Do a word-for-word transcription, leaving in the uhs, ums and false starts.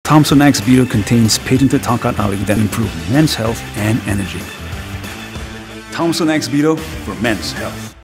Thomson Xbido contains patented Tongkat Ali that improve men's health and energy. Thomson Xbido for men's health.